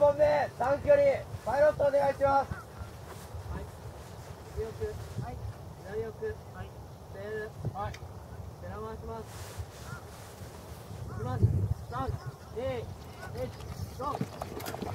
本目短距離パイロットお願いします。 はい、右奥、はい、左奥、はい、セール、はい、背中回します。いきます。3、2、1、ゴー。